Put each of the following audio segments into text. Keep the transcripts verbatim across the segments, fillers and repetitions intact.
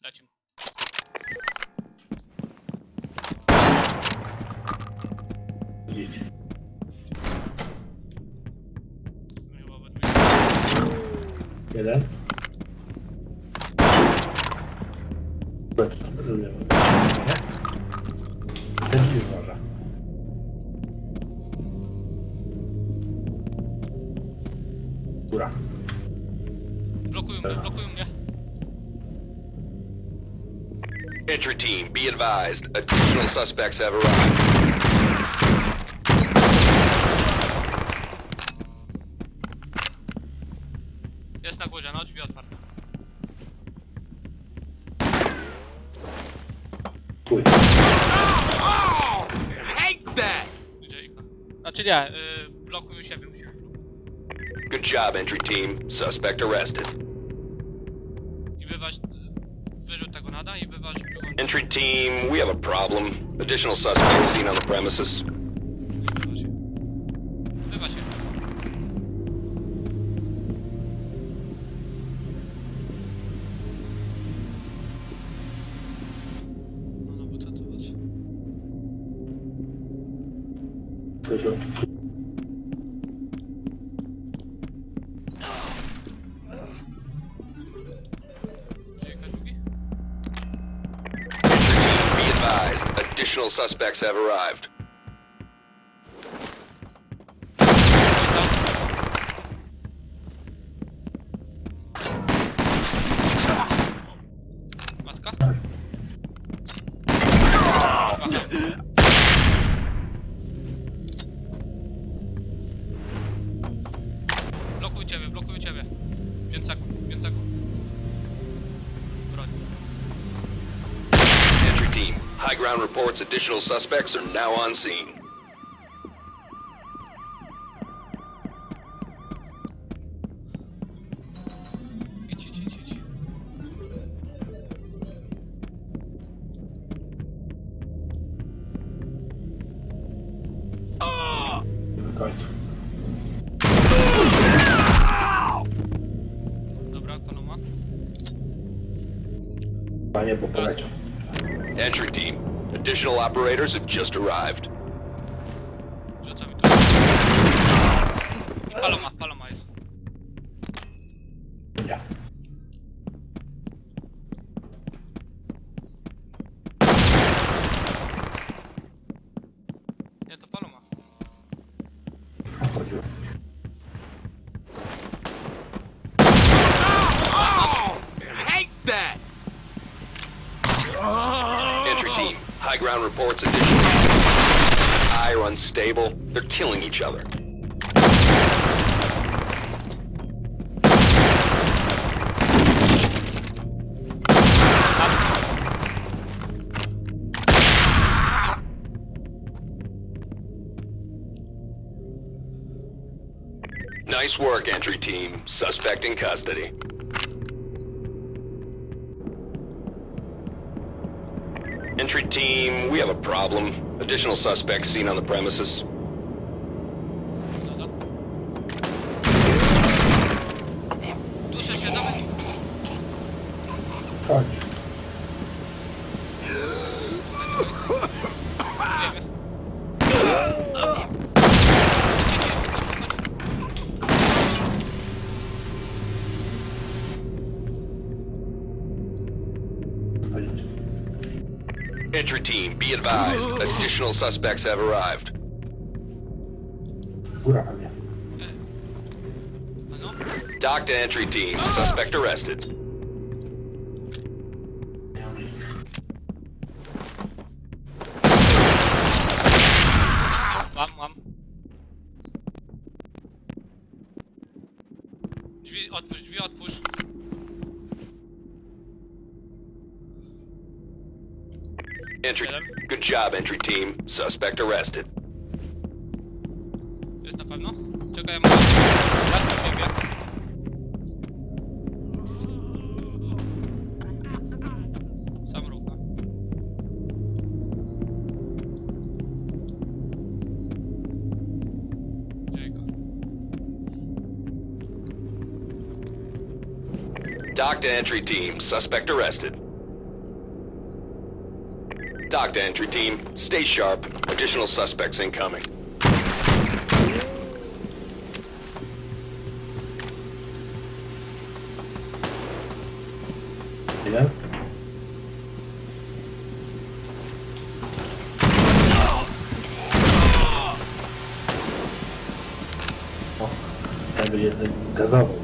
Lecimy. Idź. Chyba we dwójkę. Jeden. Ten ci uważa. Góra. Blokują mnie, blokują mnie. Entry team, be advised. Additional suspects have arrived. Jest na górze, no drzwi otwarte. Chuj. Gdzie ich? Znaczy nie, yy, blokują siebie u siebie. Good job, entry team. Suspect arrested. I wyważ... Wyrzut tego nada i wyważ drugą... Entry team, we have a problem. Additional suspects seen on the premises. Wyważ się. Wyważ się. No no, bo to to chodź. Wyszło. Przyjechać drugi? Entry team, be advised. Additional suspects have arrived. Matka? Blokuj ciebie, blokuj ciebie. pięć sekund, pięć sekund. Broń. Entry team, high ground reports additional suspects are now on scene. Idź, idź, idź, idź. Na końcu. Dobra, koloma. Panie, bo poleciał. Entry team, additional operators have just arrived. Rzucam mi tu. I paloma, paloma jest. Ja. Nie, to paloma. Chodziło. Entry team, high ground reports additional. Eye are unstable. They're killing each other. Nice work, entry team. Suspect in custody. Entry team, we have a problem. Additional suspects seen on the premises. Dobra. Duszę się, dawaj. Chodź. Wiemy. Chodź. Entry team, be advised. Additional suspects have arrived. Góra pewnie. No, no. Dock to entry team. Suspect arrested. Nie mam nic. Mam, mam. Drzwi otwórz, drzwi otwórz. Entry. Jeden. Good job, entry team. Suspect arrested. Jest na pewno? Czekaj, ja mam... Raz do ciebie. Sam rucha. Jejka. Dock to entry team. Suspect arrested. Talk to entry team. Stay sharp. Additional suspects incoming. Jeden. O, ten będzie gazował.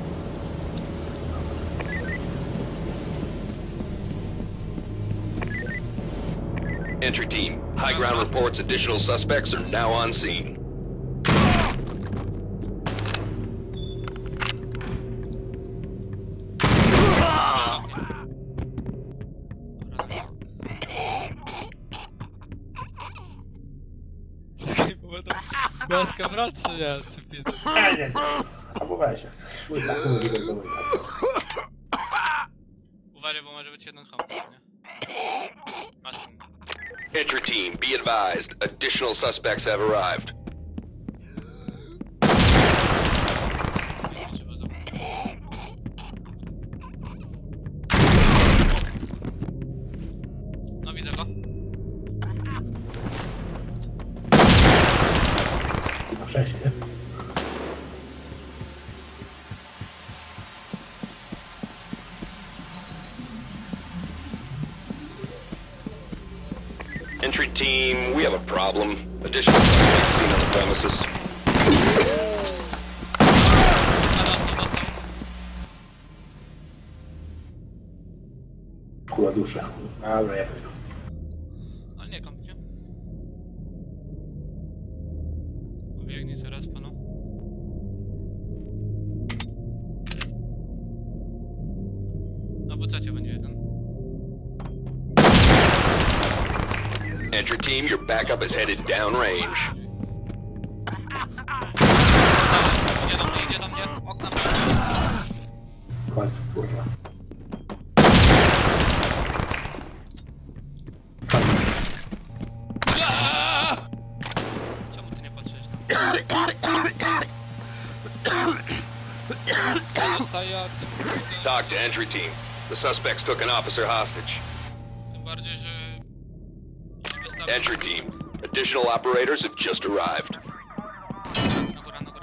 Entry team. High ground reports additional suspects are now on scene. Czekaj, bo będą gąskę brać, czy nie? Czy pięć? Nie, nie, nie. Albo weź, jak chcesz. Szły tak, to będzie gazował. Uważaj, bo może być jeden hamper, nie? Masz tam. Entry team, be advised. Additional suspects have arrived. Trzeba zobaczyć. No widzę go. Na szczęście, nie? Entry team, we have a problem. Additional suspects seen on the premises. A dostał, dostał. Kula dusza. Dobra, ja wiem. Ale nie kamp, nie? Biegnij zaraz panu. Na bucecie będzie jeden. Entry team, your backup is headed downrange. Idzie do mnie, idzie do mnie. Okna. W końcu, kurwa. Czemu ty nie patrzysz na Ja dostaję, a ty... Talk to entry team. The suspects took an officer hostage. Tym bardziej, że... Wystawię... Entry team, additional operators have just arrived. Na górę, na górę.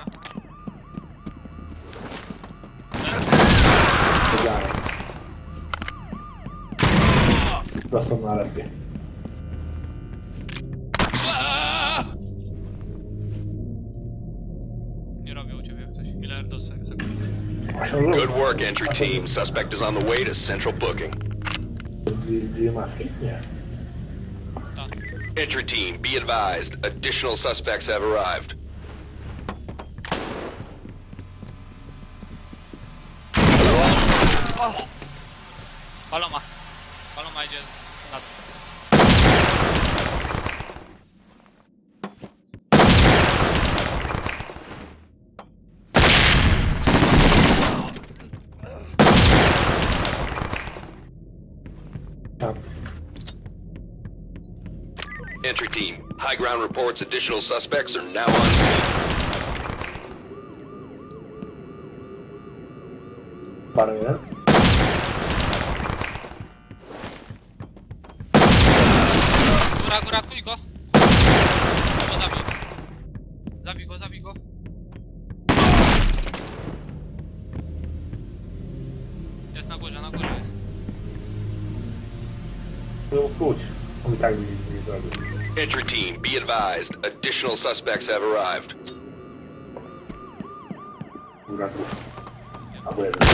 Wygrałem. Prosto na respie. Nie robię u ciebie jak coś. Ile do sekund? osiem Good rund. work, entry team. Suspect is on the way to central booking. Dwie, dwie maski? Nie. Tak. Entry team, be advised. Additional suspects have arrived. Paloma. Paloma idzie na... Tam. Entry team, high ground reports additional suspects are now on scene. Parę jeden. Góra, góra, kuj go! Go zabij. Zabij go, zabij go. Jest na górze, na górze jest. Był kłuć. On i tak mi nie zrobił. Entry team, be advised. Additional suspects have arrived. Góra dwóch. Albo jeden.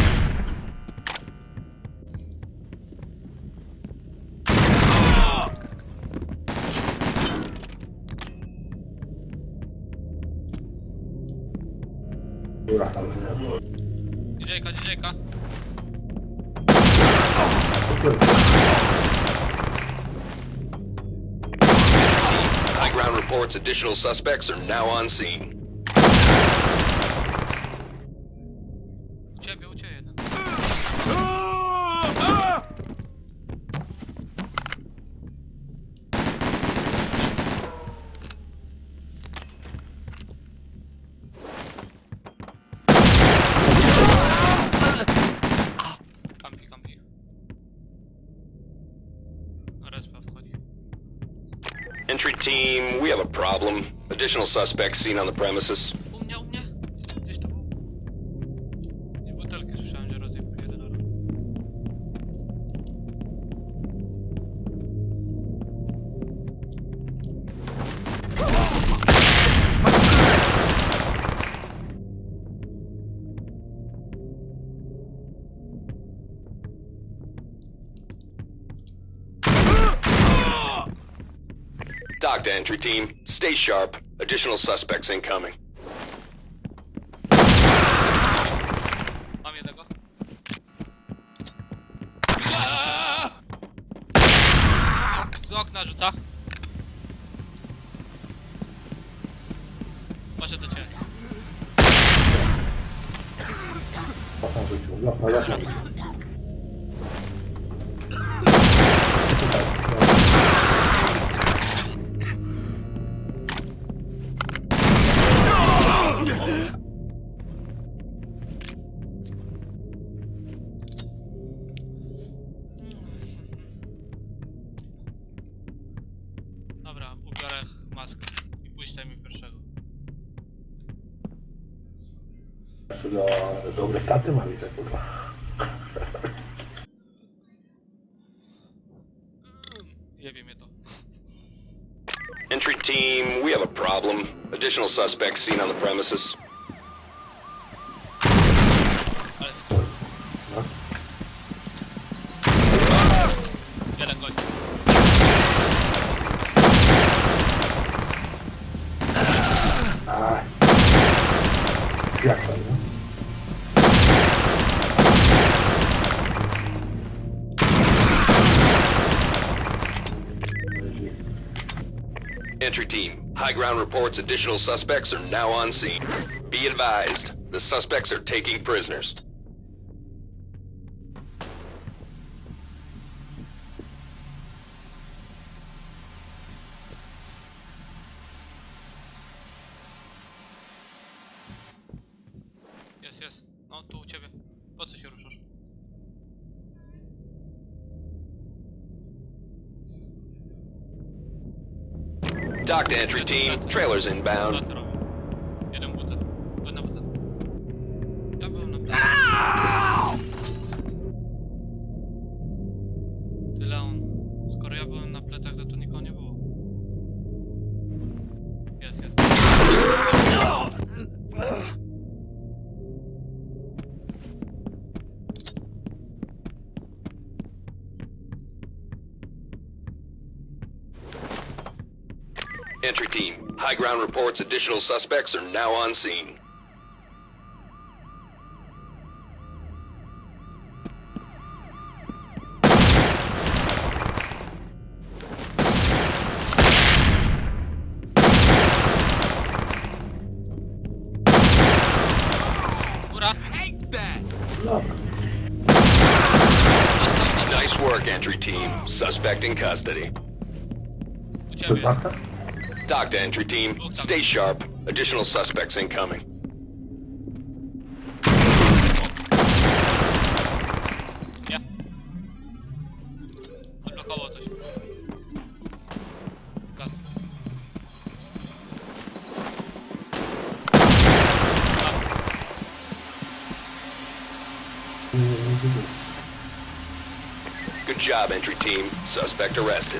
Góra tam. D J-ka, D J-ka. High ground reports additional suspects are now on scene. U ciebie, u ciebie jeden. Kampi, kampi. Respa wchodzi. we have a problem. Additional suspects seen on the premises. U mnie, u mnie. Gdzieś to był. I butelki słyszałem, że rozjebuje do domu. Dock to entry team. Stay sharp. Additional suspects incoming. Mam jednego. Z okna rzuca. Poszedł do ciebie. Okno rzucił. No, no, okno rzucił. Tutaj. No. Dobra, ubiorę maskę i puśćcie mi pierwszego. Do, dobre staty ma, widzę, kurwa. Jebie mnie to. Entry team, we have a problem. Additional suspects seen on the premises. Ale No. jeden gość. A. Jak tam, no? Entry team, high ground reports additional suspects are now on scene. Be advised, the suspects are taking prisoners. Jest, jest. No, tu u ciebie. Po co się ruszasz? Dock to entry team, trailers Co inbound. ty robisz? Jeden bucet. Jedna bucet. Ja byłem na plecy. Ty Leon, skoro ja byłem na plecach, to tu nikogo nie było. Jest, jest. Entry team, high ground reports additional suspects are now on scene. Góra! No. Nice work, entry team. Suspect in custody. U To jest ciebie. maska? Dock to entry team, stay sharp. Additional suspects incoming. Nie. Odblokował coś. Gaz. Good job, entry team. Suspect arrested.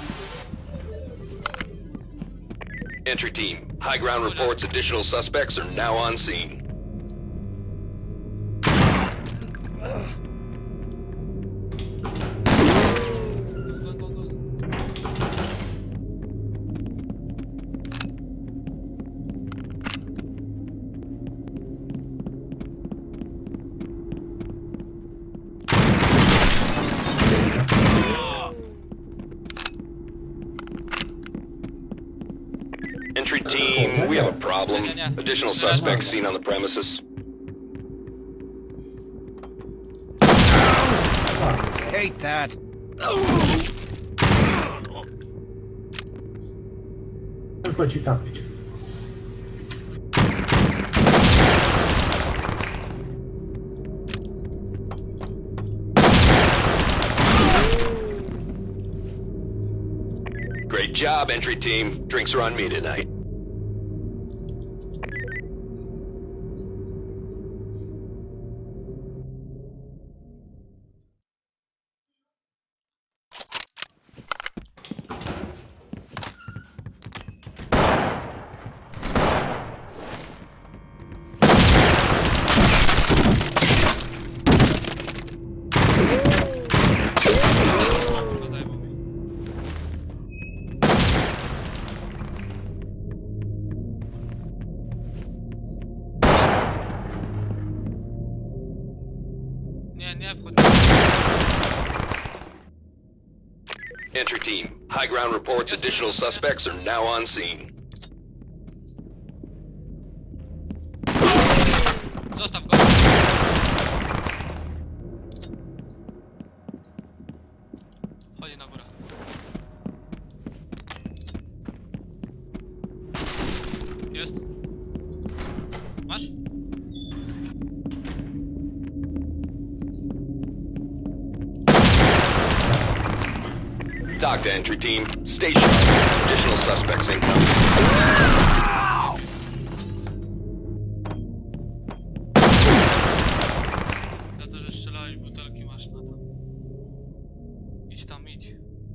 Entry team, high ground reports additional suspects are now on scene. Go, go, go. Entry team, we have a problem. Yeah, yeah, yeah. Additional suspects seen on the premises. Hate that. Tylko ci kapić. Great job, entry team. Drinks are on me tonight. nie wchodź. Entry team, high ground reports additional suspects are now on scene. Zostaw go. Chodzi na górę. Jest. Masz? Talk to entry team. Stay sharp. Additional suspects incoming. Za to, że strzelałeś butelki masz na tam. Idź tam, idź.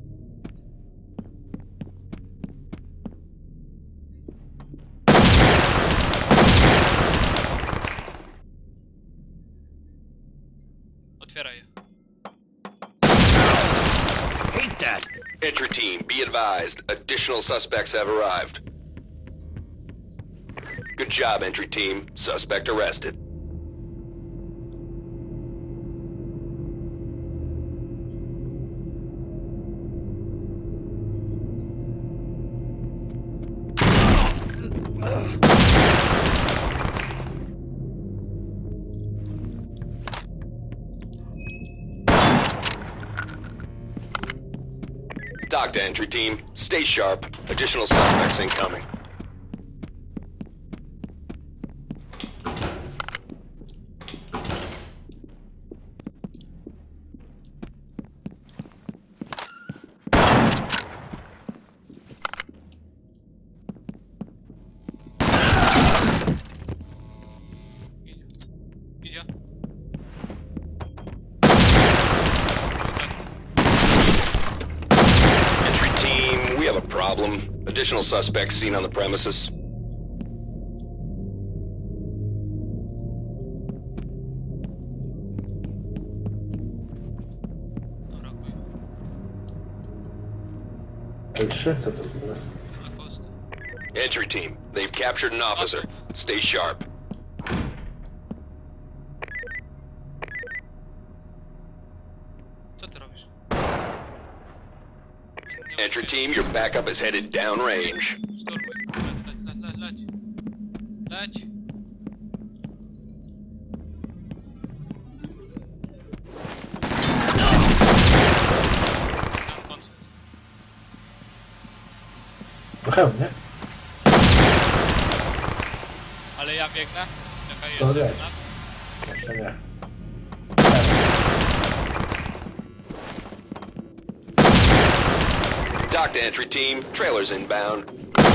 Otwieraj je. Hate that. Entry team, be advised. Additional suspects have arrived. Good job, entry team. Suspect arrested. Talk to entry team. Stay sharp. Additional suspects incoming. Idzie. Idzie. Entry team, we have a problem. Additional suspects seen on the premises. Dobra, chuj. L trzy to to teraz. Na kost. Entry team, they've captured an officer. Stay sharp. Co ty robisz? Entry team, your backup is headed downrange. Szturmuj. Leć, leć, leć, leć, leć. Leć. Tam koncert. Trochę, nie? Ale ja biegnę. Czekaj, To jeszcze leć. jedna. Jeszcze nie. Talk to entry team. Trailers inbound.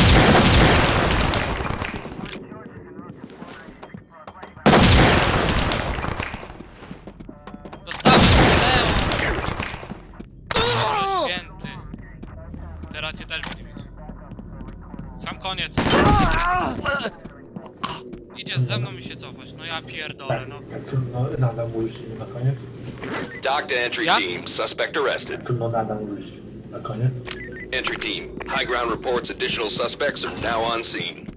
Dostałem, Boże święty. Teraz cię też będzie mieć. Sam koniec. Idzie ze mną i się cofać. No ja pierdolę, no. Tak trudno nadam użyć na koniec. Talk to entry Yeah. team. Suspect arrested. Trudno nadam użyć na koniec. Entry team, high ground reports additional suspects are now on scene.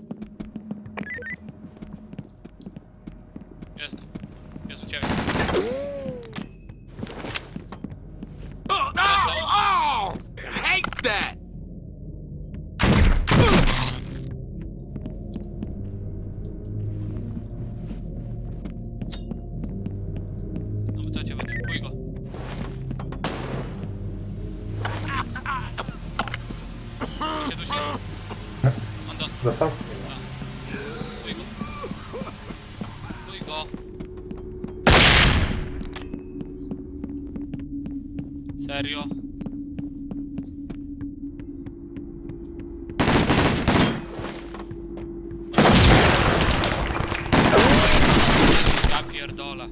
Jest. Jest u ciebie. Oh, no! Oh! Hate that. No bo co cię będę? Kuj go. Tu się dusi. On dostał. Dostał? Kuj go. Kuj go. Serio? Ja pierdolę.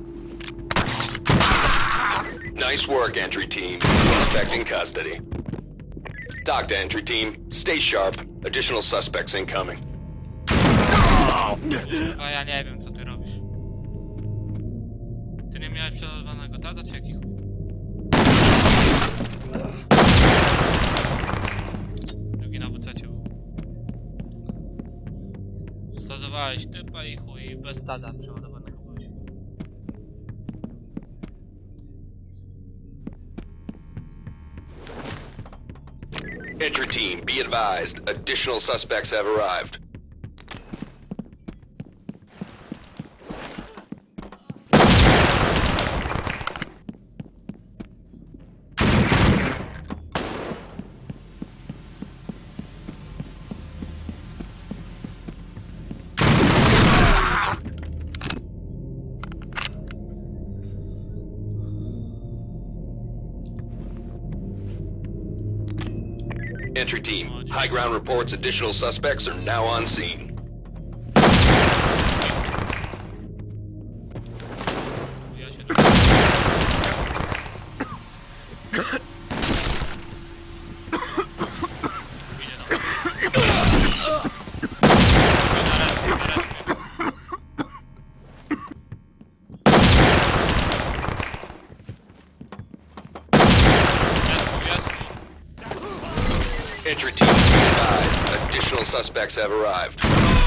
Nice work, entry team. Suspect in custody. Talk to entry team. Stay sharp. Additional suspects incoming. A ja nie wiem co ty robisz. Ty nie miałeś przeładowanego tata czy jaki chuj? Drugi na W C był. Stazowałeś typa i chuj bez tada przeładowanego byłeś. Entry team, be advised. Additional suspects have arrived. Entry team, high ground reports additional suspects are now on scene. Ja się Entry team, be advised. Additional suspects have arrived.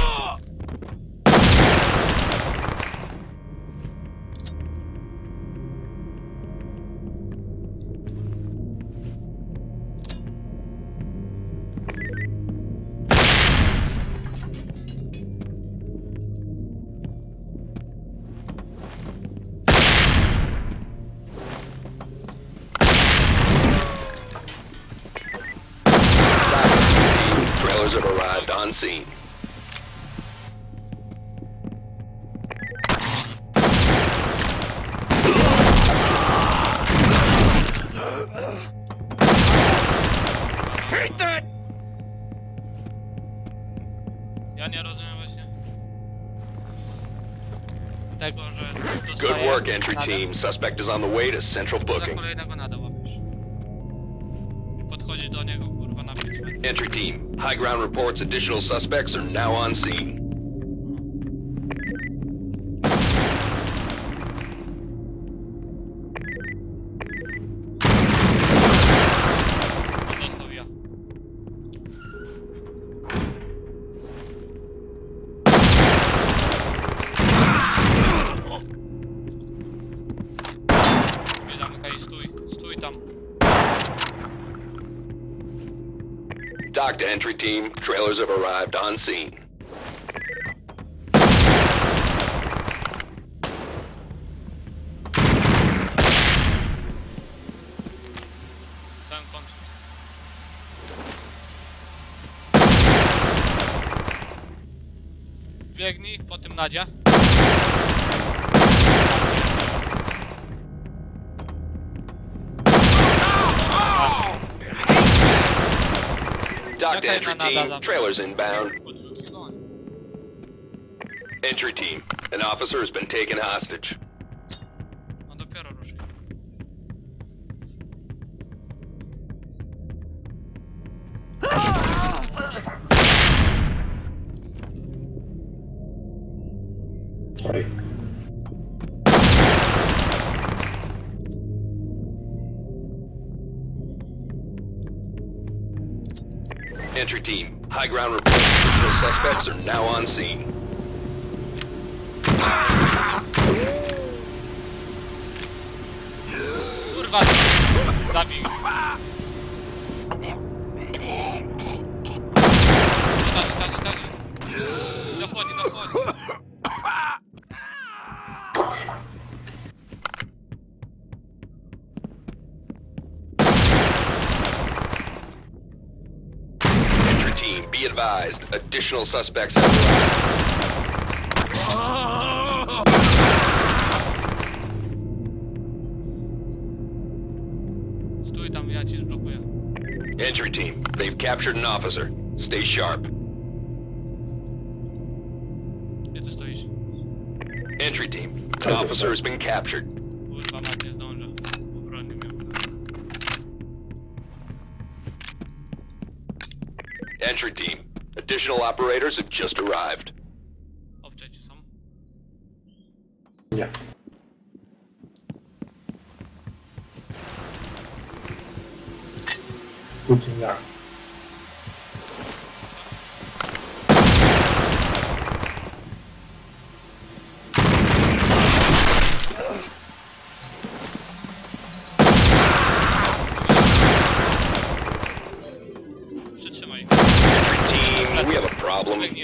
Trailers have arrived on scene. Hate that! Ja nie rozumiem właśnie tego, że Good dostaję work, entry nada. team. Suspect is on the way to central Za booking. kolejnego nada łapiesz. I podchodzi do niego, kurwa, na pięć. Entry team, high ground reports additional suspects are now on scene. Dostał ja. Nie zamykaj, stój, stój tam. Dock to entry team, trailers have arrived on scene. Sam końcu. Biegnij po tym nadzie. Dock to Okay, entry no, no, no, team, no. trailers inbound. Podrzuć go. Entry team, an officer has been taken hostage. No dopiero ruszy. Oj. Entry team, high ground reports additional suspects are now on scene. Kurwa, zabij. Dochodzi, dochodzi, dochodzi. Dochodzi, dochodzi. Entry team, be advised. Additional suspects have arrived. Stój tam, ja ci zblokuję. Entry team, they've captured an officer. Stay sharp. Gdzie ty stoisz? Entry team, an officer has been captured. Kurwa, mat nie zdążę. Obrony miał. Entry team, additional operators have just arrived. Owcze ci są. Nie. Putin ja.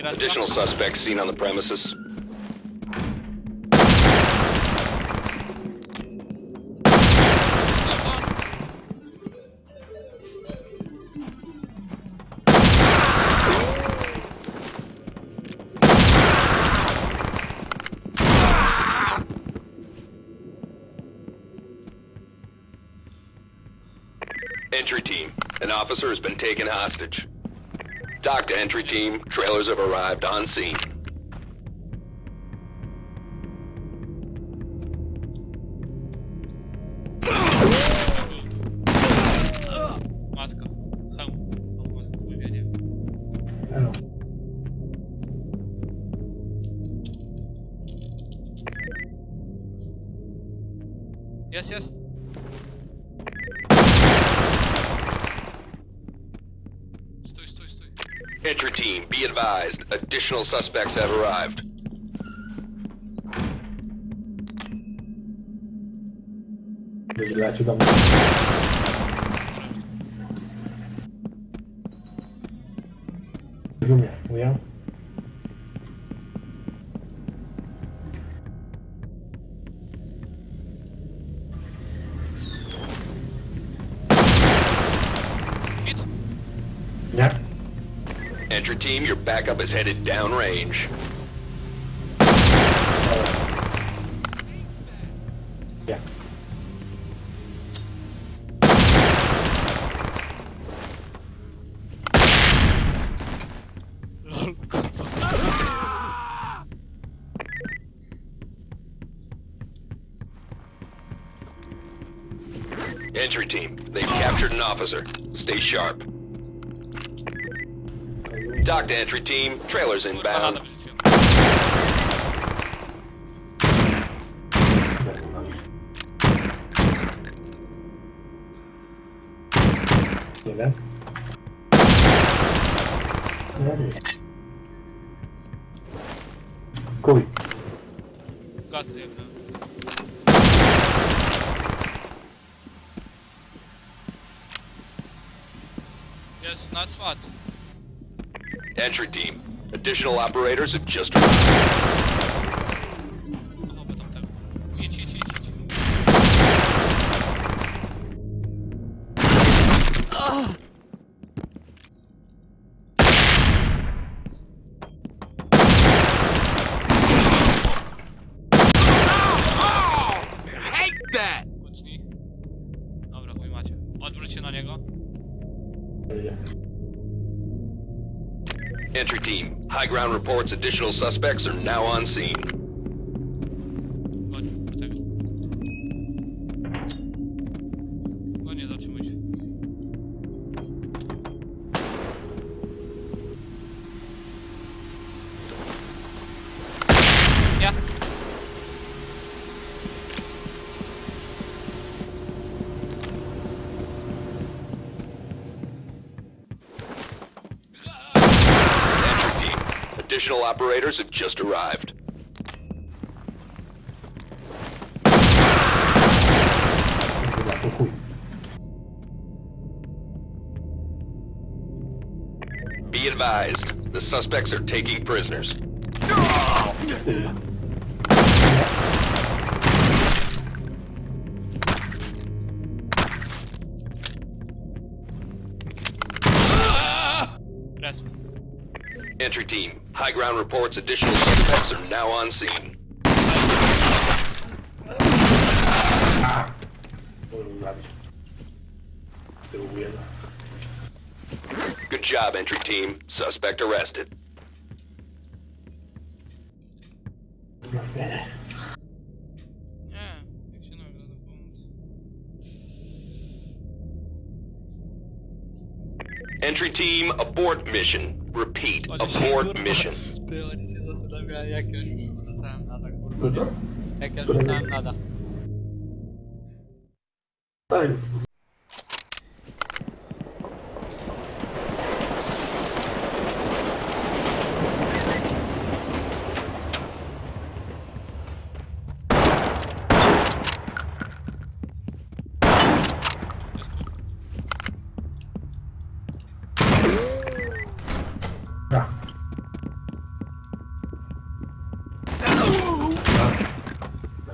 reszta. Additional suspects seen on the premises. Entry team, an officer has been taken hostage. Dock to entry team, trailers have arrived on scene. Maska. Hełm. Mam maskę, chuj wie, nie wiem. Elo. Jest, jest. Stój, stój, stój. Entry team, be advised, additional suspects have arrived. Będzie lecił do mnie. Rozumiem, mówię? Hit. Nie? Entry team, your backup is headed downrange. Nie. Lol, kurwa. Entry team, they've captured an officer. Stay sharp. Dock to entry team, trailers Kurwa, inbound. nada wyrzuciłem. Jeden. Nie. Kuj. Gacy jedne. Jest na SWAT. Entry team, additional operators have just arrived. O, by tam tego. Idź, idź, idź, idź. Hate that! Kucnij. Dobra, chuj macie. Odwróć się na niego. Entry team, high ground reports additional suspects are now on scene. Goń, do tego. Go nie zatrzymuj się. Ja. Entry team, additional operators have just arrived. Kurwa, to chuj. Be advised, the suspects are taking prisoners. Resp. Entry team, high ground reports additional suspects are now on scene. Możemy zabić. Z tyłu jeden. Good job, entry team. Suspect arrested. Na zmianę. Nie, jak się nagle na pomoc. Entry team, abort mission. Repeat, Oni się, abort kurwa, mission. Ty, oni się zastanawiają, jak ja już rzucałem nada, kurwa. Co to? Jak ja rzucałem nada. Tak jest.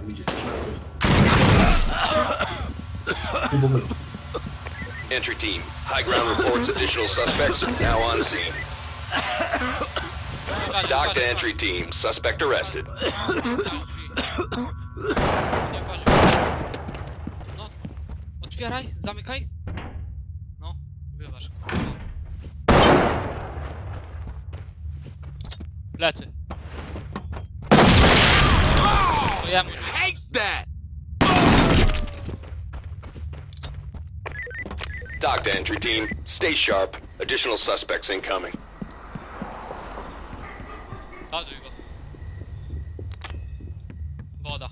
Tam idzie strzelać. Chyba my. Entry team, high ground reports additional suspects are now on scene. Uważaj, Dock to uważaj, entry team, suspect arrested. Nie uważaj. No, otwieraj, zamykaj. No, bywasz, kurwa. Plecy. To ja muszę. Hate that! Dock to entry team, stay sharp. Additional suspects incoming. Kazuj go. Woda.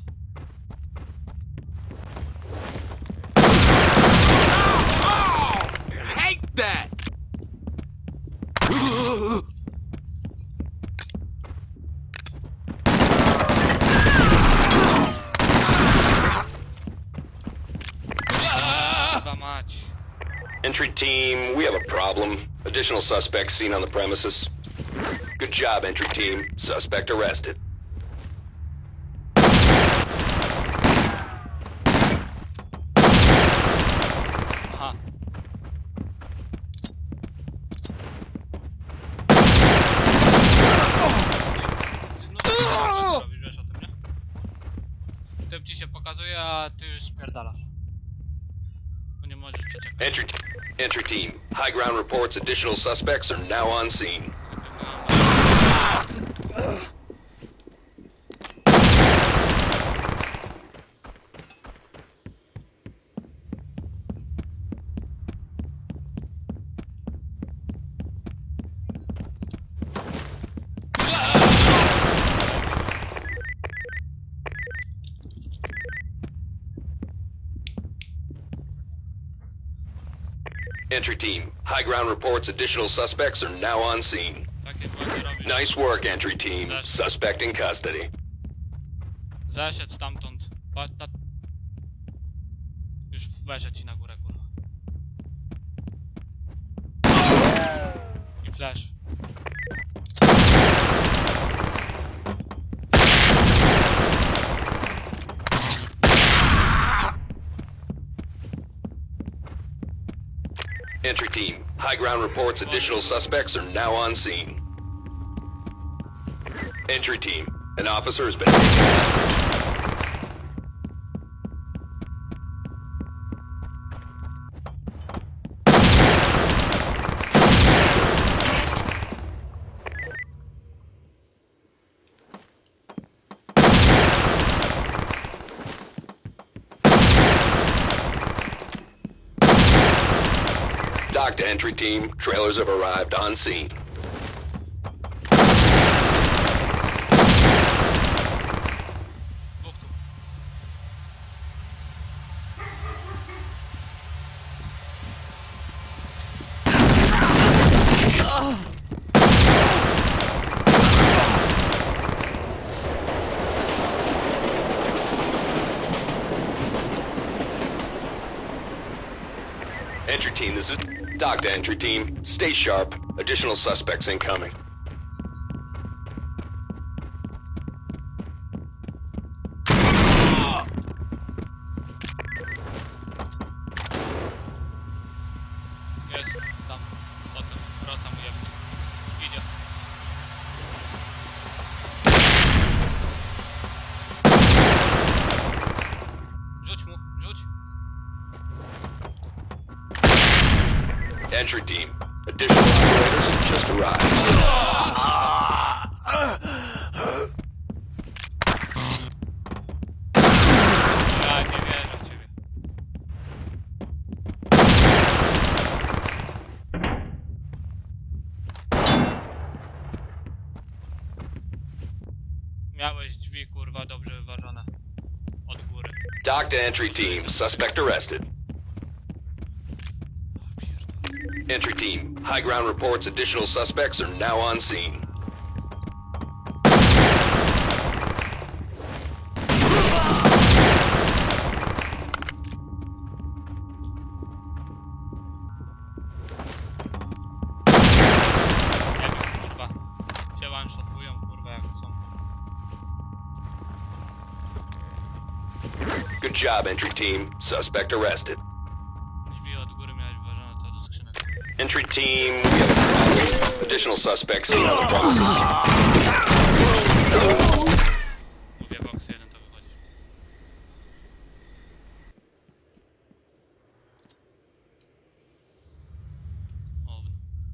Hate that! Kurwa mać. Entry team, we have a problem. Additional suspects seen on the premises. Good job, entry team. Suspect arrested. Aha. No to co robisz, wiesz o tym, nie? Typ ci się pokazuje, a ty już spierdalasz. Bo nie możesz przeczekać. Entry, entry team, high ground reports additional suspects are now on scene. Entry team, high ground reports additional suspects are now on scene. Takie błędy robisz. Nice work, entry team. Suspect in custody. Zeszedł stamtąd. Patrz na... Już weszedł ci na górę, kurwa. I flash. Entry team, high ground reports additional suspects are now on scene. Entry team, an officer has been taken hostage. Dock to entry team, trailers have arrived on scene. Dwóch tu. Entry team, this is Dock to entry team. Stay sharp. Additional suspects incoming. Jest tam. Potem wraca mu jeb. Idzie. Rzuć mu, rzuć. Entry team. Additional operators have just arrived. Ja nie wierzę w ciebie. Miałeś drzwi, kurwa, dobrze wyważone. Od góry. Dock to entry team. Suspect arrested. O, pierdolę. Entry team. High ground reports additional suspects are now on scene. Nie wiem, kurwa. Cię one-shotują, kurwa, jak są. Good job, entry team. Suspect arrested. Drzwi od góry miałeś uważane co do skrzynek. Entry team, we have a problem. Additional suspects seen on the premises. Mówię box jeden to wychodzi. Own.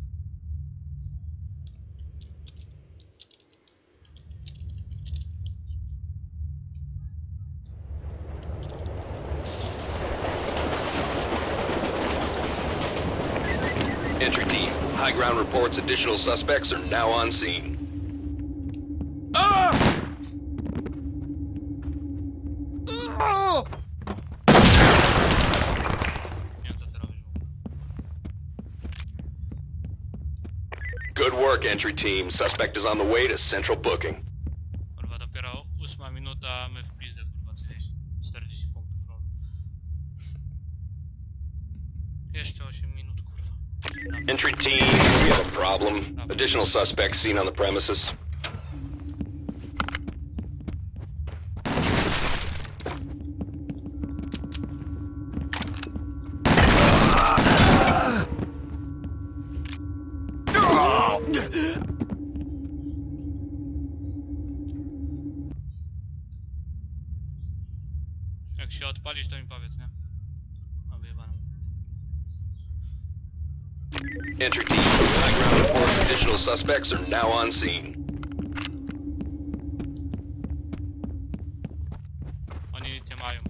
Entry team, high ground reports additional suspects are now on scene. Ah! Ah! Nie wiem co ty robisz w ogóle. Good work, entry team. Suspect is on the way to central booking. Kurwa dopiero ósma minuta, a my w pizdę kurwa trzydzieści, czterdzieści punktów roll. Jeszcze osiem minut kurwa. Entry team, we have a problem. Additional suspects seen on the premises. Jak się odpalisz to mi powiedz, nie? A wyjebane. Entry team, high ground reports additional suspects are now on scene. Oni nic nie mają.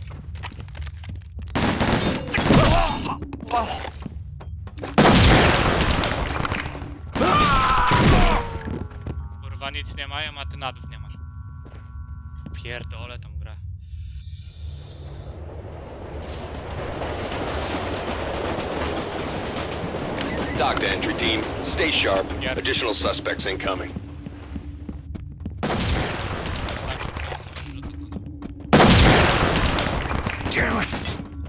Kurwa nic nie mają, a ty nadów nie masz. Pierdolę tą grę. Dock to entry team, stay sharp. Additional suspects incoming. Damn it!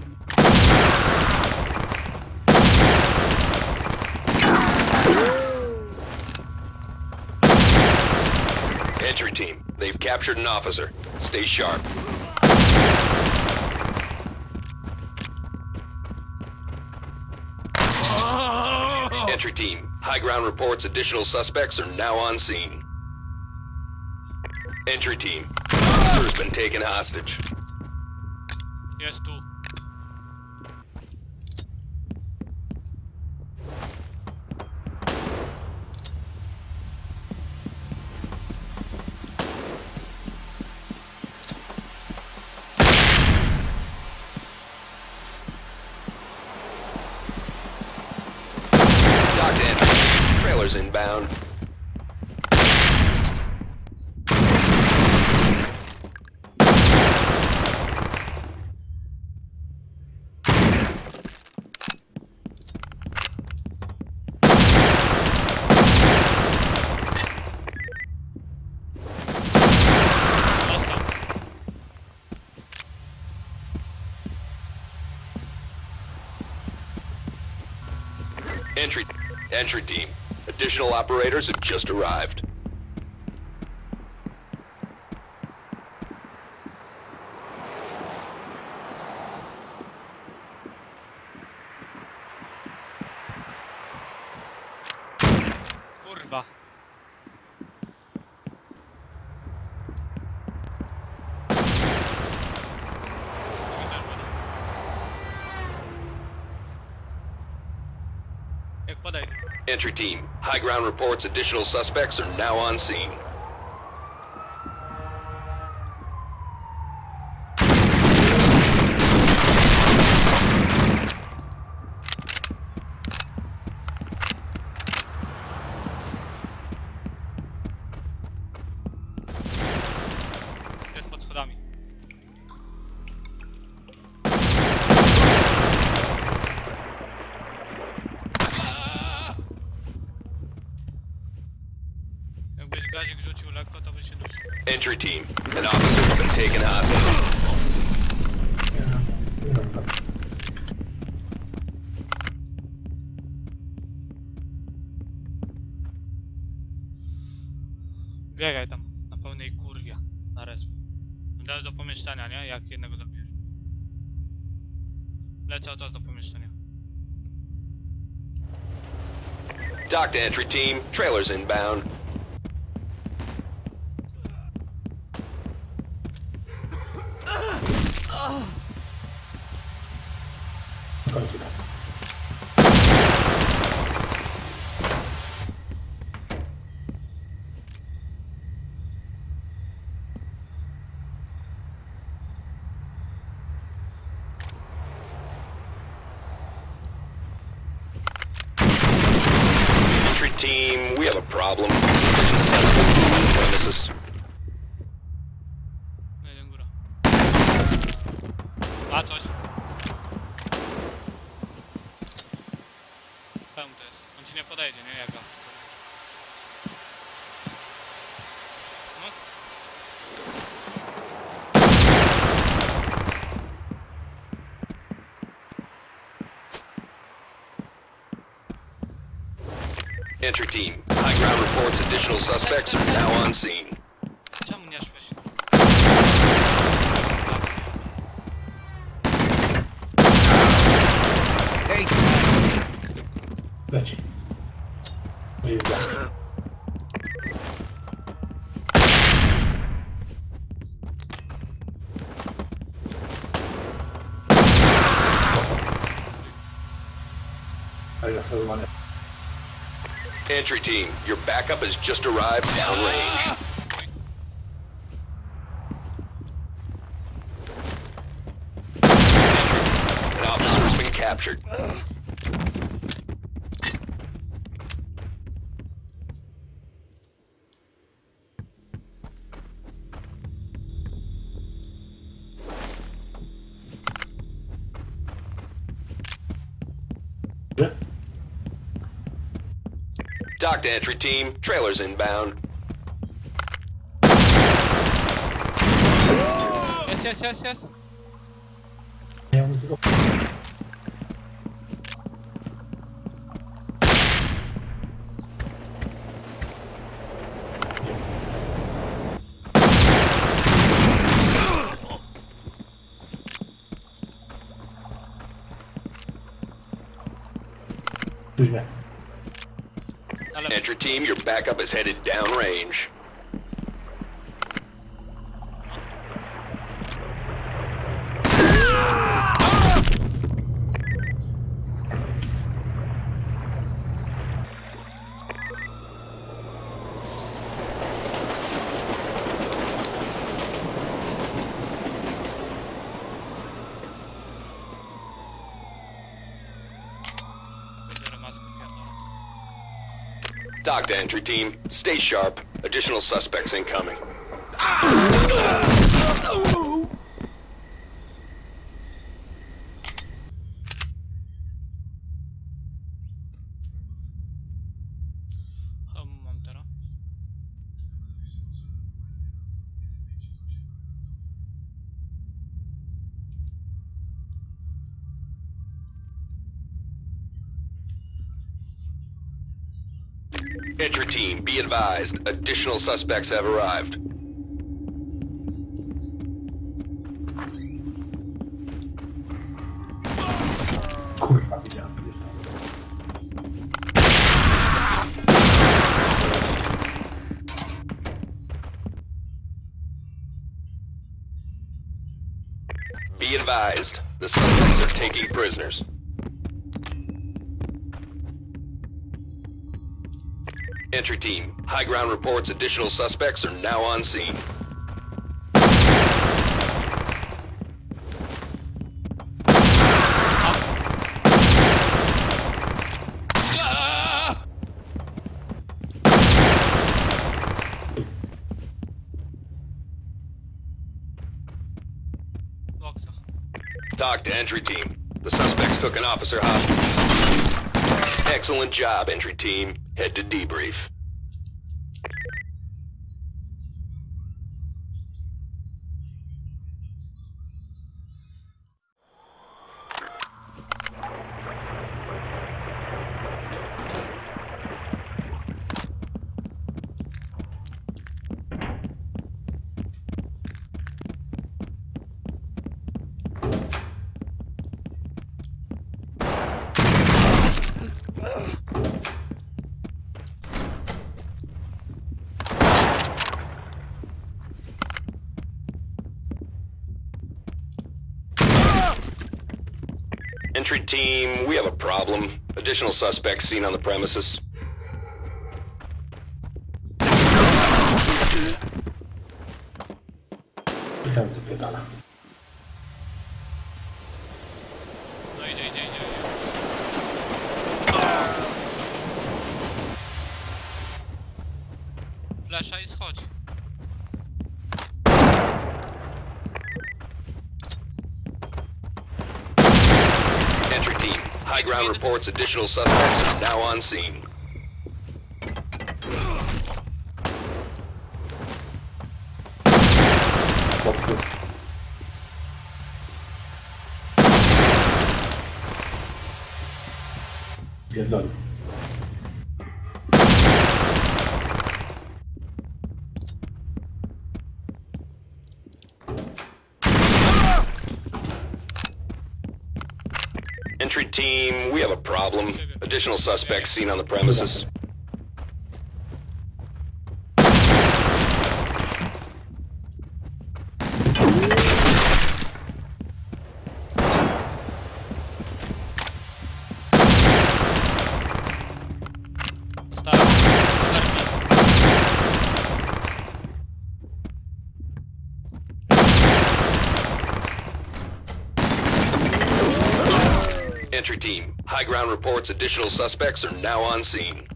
Entry team, they've captured an officer. Stay sharp. Ah! Entry team, high ground reports additional suspects are now on scene. Entry team, officer has been taken hostage. Jest tu. Dock to entry team, trailers inbound. Dostał. Entry, entry team, additional operators have just arrived. Kurwa. Jak podaj. Entry team, high ground reports additional suspects are now on scene. Jest pod schodami. Jakbyś gazik rzucił lekko, to by się dusił. Entry team, an officer has been taken hostage. Nie, nie mam was. Biegaj tam, na pełnej kurwie, na resp. Do, do pomieszczenia, nie? Jak jednego dobijesz. Lecę od razu do pomieszczenia. Dock to entry team. Trailers inbound. W końcu tak. Entry team, we have a problem. Suspects on premises. No jeden góra. A coś. Pełny to jest. On ci nie podejdzie, nie? Jak go. No. Entry team, high ground reports additional suspects are now on scene. Czemu nie szłeś? Hey, Leci. Wyjeżdżamy. Ale ja sobie manewr. Entry team, your backup has just arrived downrange. An officer has been captured. Dock to entry team, trailers inbound. Jest, jest, jest, jest. Ja mam tylko... Już mnie. Na lewo. Entry team, your backup is headed downrange. Biorę maskę, pierdolę. Dock to entry team, stay sharp. Additional suspects incoming. Home mam teraz. Entry team, be advised. Additional suspects have arrived. Kurwa, widziałem, to jest. Be advised. The suspects are taking prisoners. Entry team, high ground reports additional suspects are now on scene. Boksa. Dock to entry team. The suspects took an officer hostage. Excellent job, entry team. Head to debrief. Entry team, we have a problem. Additional suspects seen on the premises. I tam zapierdala. No idzie, idzie, idzie. Flesza i schodź. Entry team, high ground reports additional suspects are now on scene. Boksy. Pierdolił. Entry team, we have a problem. Additional suspects seen on the premises. Stary. Entry team, high ground reports additional suspects are now on scene.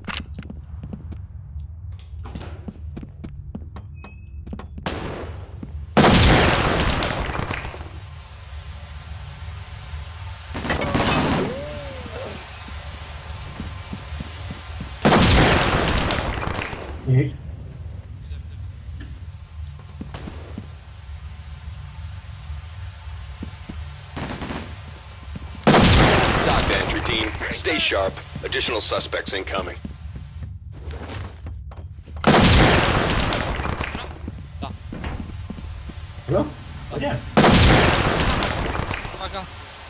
Nie idź. Dock to entry team, stay sharp. Additional suspects incoming. No? O nie. Uwaga.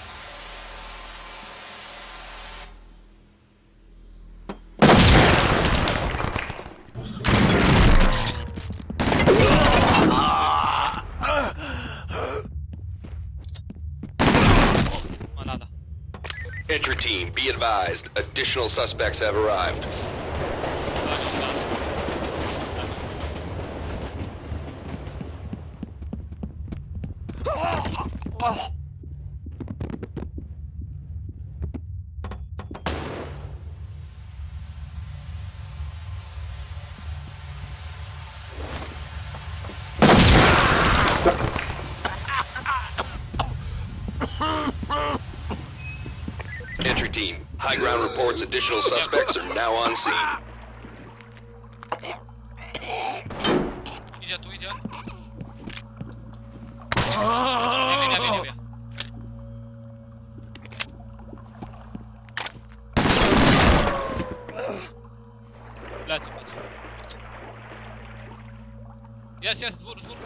Ma nada. Entry team, be advised, additional suspects have arrived. Entry team, high ground reports additional suspects are now on scene. Idzie tu, idzie. Nie wie, nie wie, nie wie. Lecę, patrz. Jest, jest, dwór, dwór.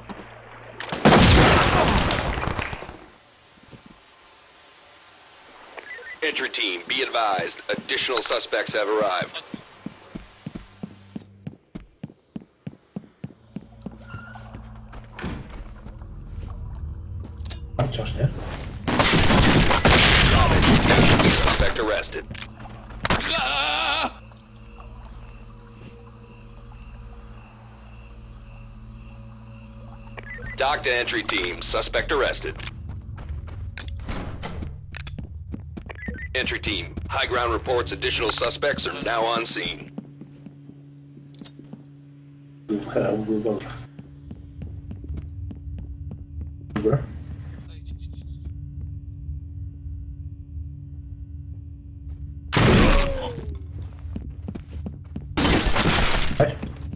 Entry team, be advised, additional suspects have arrived. Chociaż nie. Suspect arrested. Dock to entry team, suspect arrested. Entry team, high ground reports additional suspects are now on scene. Dobra, dobra. Dobra. Idź, idź, idź. Chodź.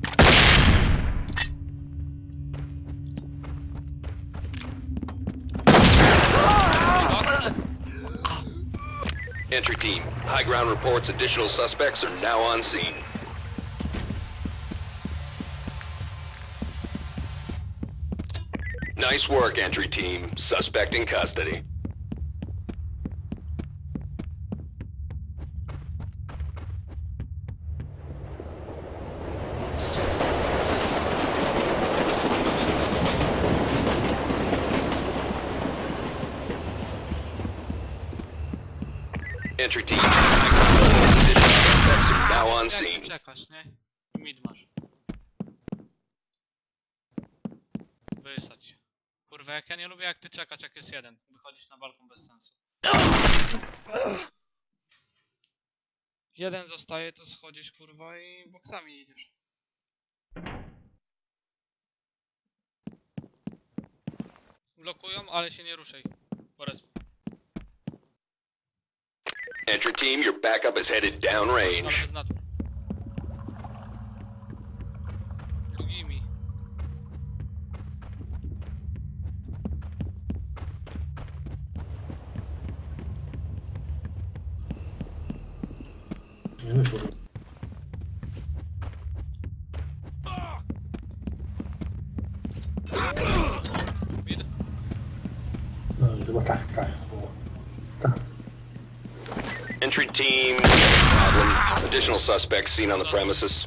Entry team, high ground reports additional suspects are now on scene. Nice work, entry team. Suspect in custody. Entry team. Additional suspects are now on Jak ty scene. czekasz, nie? Mid masz. Wysadź się. Kurwa, jak ja nie lubię jak ty czekać, jak jest jeden. Wychodzisz na balkon bez sensu. Jeden zostaje, to schodzisz kurwa i boksami idziesz. Blokują, ale się nie ruszaj. Porez. Entry team, your backup is headed downrange. Ale bez nadu. Drugimi. Nie wyszło. Mid. No, chyba tak, tak. O, tak. Entry team, problem. Additional suspects seen on the premises.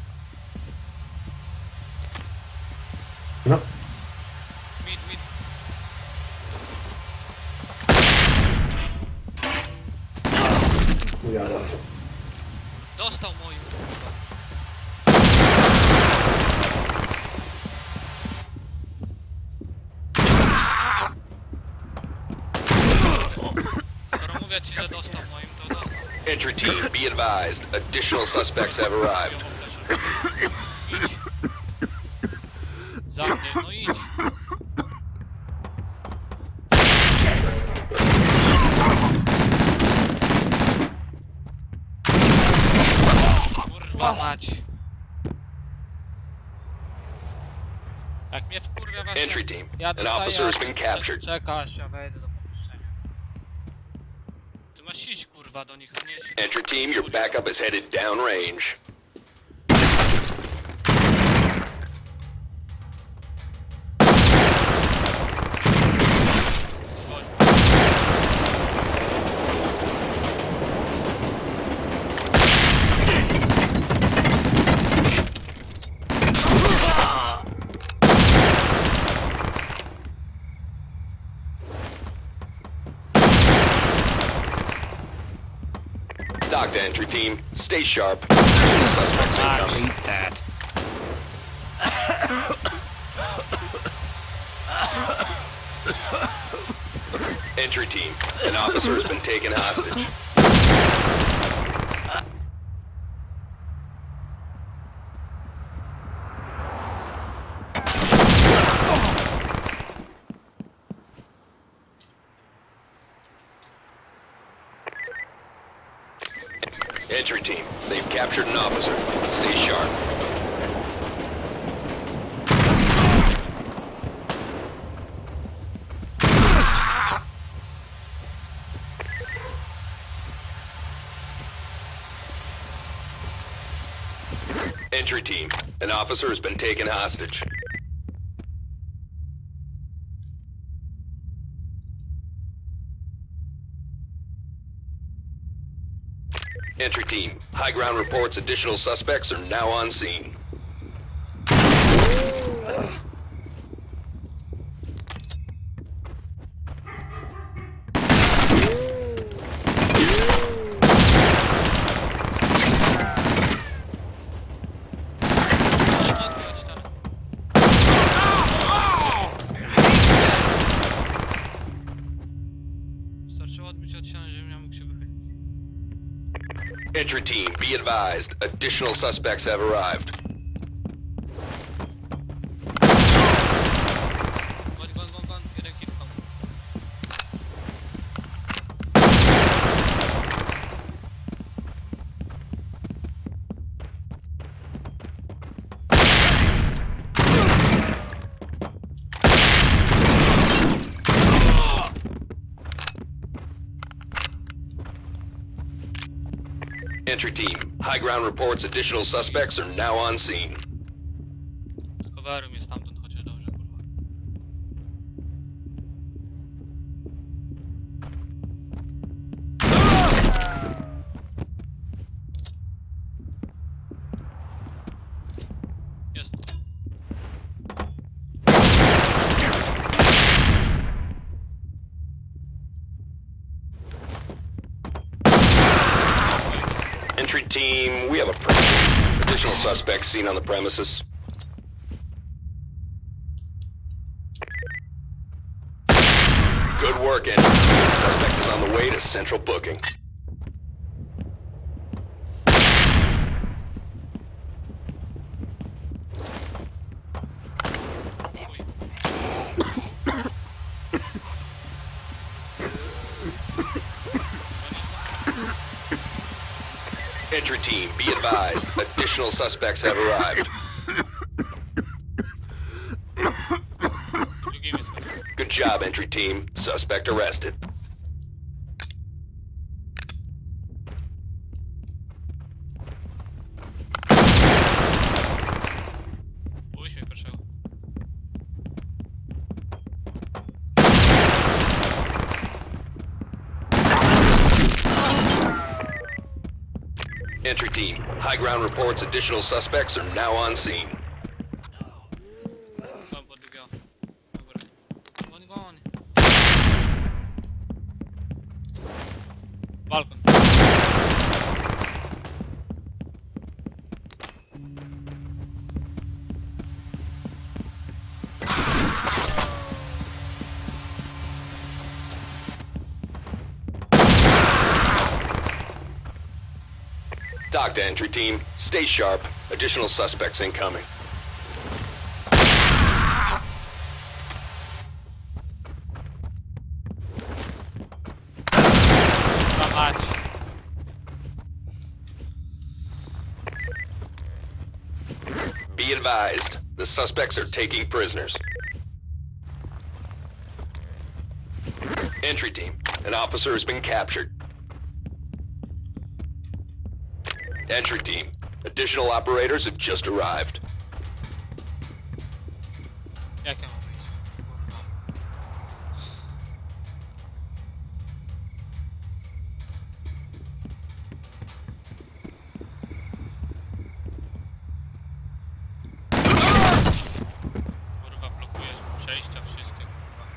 No, Mid, mid. chuja dostał. Dostał moim. Skoro mówię ci, że dostał moim, to dostał. Entry team, be advised. Additional suspects have arrived. Idź. Zamknij, no idź. Kurwa mać. Jak mnie wkurwia właśnie... Entry team, Ja an dostaję, officer has been cze- captured. Czekasz, ja wejdę do pomieszczenia. Ty masz iść kurwa do nich, nie się... Entry team, your backup is headed downrange. Dock to entry team, stay sharp. Additional suspects incoming. Eat that. Entry team, an officer has been taken hostage. Entry team, they've captured an officer. Stay sharp. Entry team, an officer has been taken hostage. Entry team, high ground reports additional suspects are now on scene. Starczyło odbić od ściany, żebym ja mógł się wychylić. Entry team, be advised, additional suspects have arrived. Goń, goń, goń, goń, jeden kilka. Entry team, high ground reports additional suspects are now on scene. Coveruj mnie stamtąd, chociaż dobrze, kurwa. Jest. team, we have a problem. Additional suspects seen on the premises. Good work, entry team. Suspect is on the way to central booking. Entry team, be advised. Additional suspects have arrived. You give me space. Good job, entry team. Suspect arrested. Pójdź mi pierwszego. Entry team, high ground reports additional suspects are now on scene. Tam podbiegał. Dobra. Goń, goń. Balkon. Dock to entry team, stay sharp. Additional suspects incoming. Na mać. Be advised, the suspects are taking prisoners. Entry team, an officer has been captured. Entry team, additional operators have just arrived. Jak ja mam wyjść? Kurwa. Kurwa, blokujesz przejścia wszystkie, kurwa.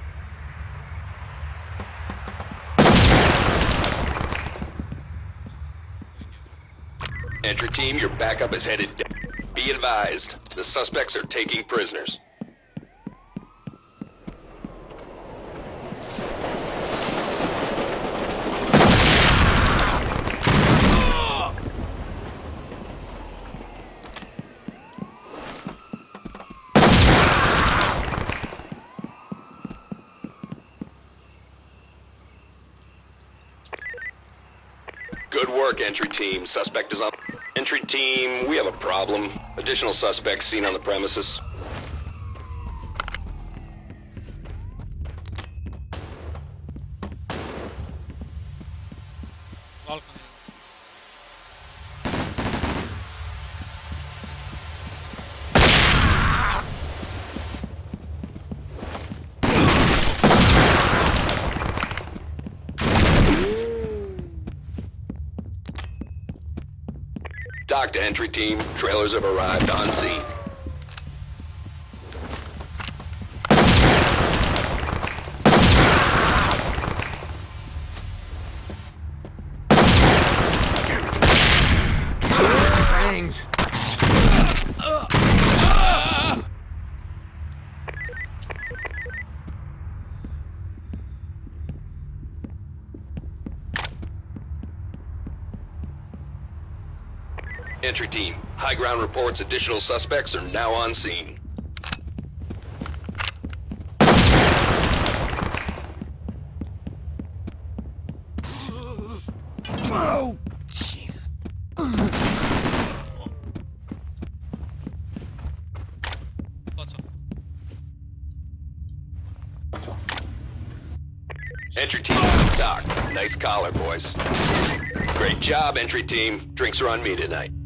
Chuj nie gra. Entry team, your backup is headed down. Be advised, the suspects are taking prisoners. Good work, entry team. Suspect is on. Entry team, we have a problem. Additional suspects seen on the premises. Balkon. Dock to entry team. Trailers have arrived on scene. Thanks. Entry team, high ground reports additional suspects are now on scene. Oh, jeez. Po co? Co? Entry team, Doc. Nice collar, boys. Great job, entry team. Drinks are on me tonight.